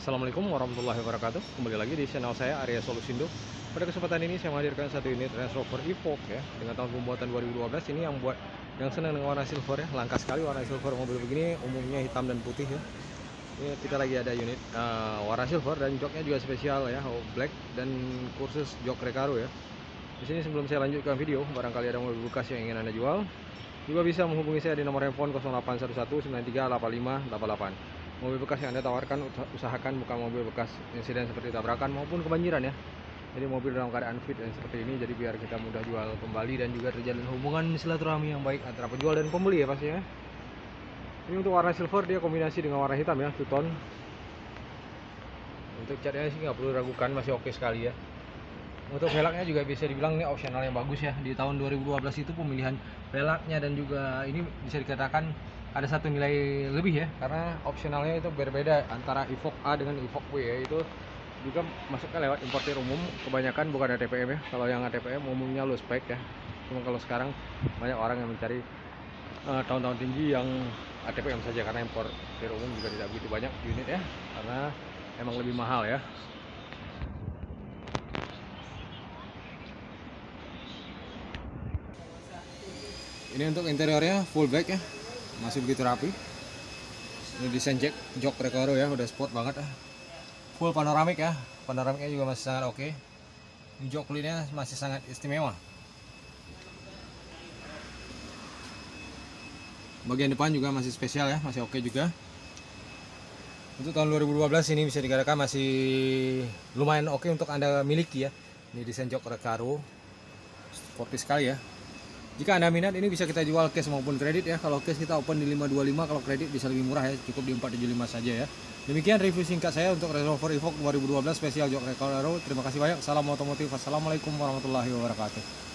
Assalamualaikum warahmatullahi wabarakatuh. Kembali lagi di channel saya Arya Solusindo. Pada kesempatan ini saya menghadirkan satu unit Range Rover Evoque ya, dengan tahun pembuatan 2012. Ini yang buat yang senang dengan warna silver ya. Langka sekali warna silver mobil begini, umumnya hitam dan putih ya. Ini kita lagi ada unit warna silver dan joknya juga spesial ya, black dan kursus jok Recaro ya. Di sini sebelum saya lanjutkan video, barangkali ada mobil bekas yang ingin Anda jual, juga bisa menghubungi saya di nomor handphone 0811938588. Mobil bekas yang Anda tawarkan, usahakan bukan mobil bekas insiden seperti tabrakan maupun kebanjiran ya. Jadi mobil dalam keadaan fit dan seperti ini, jadi biar kita mudah jual kembali dan juga terjalin hubungan silaturahmi yang baik antara penjual dan pembeli ya pastinya. Ini untuk warna silver, dia kombinasi dengan warna hitam ya, two tone. Untuk catnya sih nggak perlu ragukan, masih oke sekali ya. Untuk velgnya juga bisa dibilang ini opsional yang bagus ya. Di tahun 2012 itu pemilihan velgnya dan juga ini bisa dikatakan ada satu nilai lebih ya, karena opsionalnya itu berbeda antara Evoque A dengan Evoque B ya. Itu juga masuknya lewat importir umum, kebanyakan bukan ATPM ya. Kalau yang ATPM umumnya low spec ya. Cuma kalau sekarang banyak orang yang mencari tahun-tahun tinggi yang ATPM saja, karena importir umum juga tidak begitu banyak unit ya, karena emang lebih mahal ya. Ini untuk interiornya full black ya, masih begitu rapi. Ini desain jok Recaro ya, udah sport banget ya. Full panoramik ya, panoramiknya juga masih sangat oke. Ini jok kulitnya masih sangat istimewa. Bagian depan juga masih spesial ya, masih oke juga. Untuk tahun 2012 ini bisa dikatakan masih lumayan oke untuk Anda miliki ya. Ini desain jok Recaro, sporty sekali ya. Jika Anda minat, ini bisa kita jual cash maupun kredit ya. Kalau cash kita open di 525, kalau kredit bisa lebih murah ya, cukup di 475 saja ya. Demikian review singkat saya untuk Range Rover Evoque 2012 spesial jok Recaro. Terima kasih banyak. Salam otomotif. Assalamualaikum warahmatullahi wabarakatuh.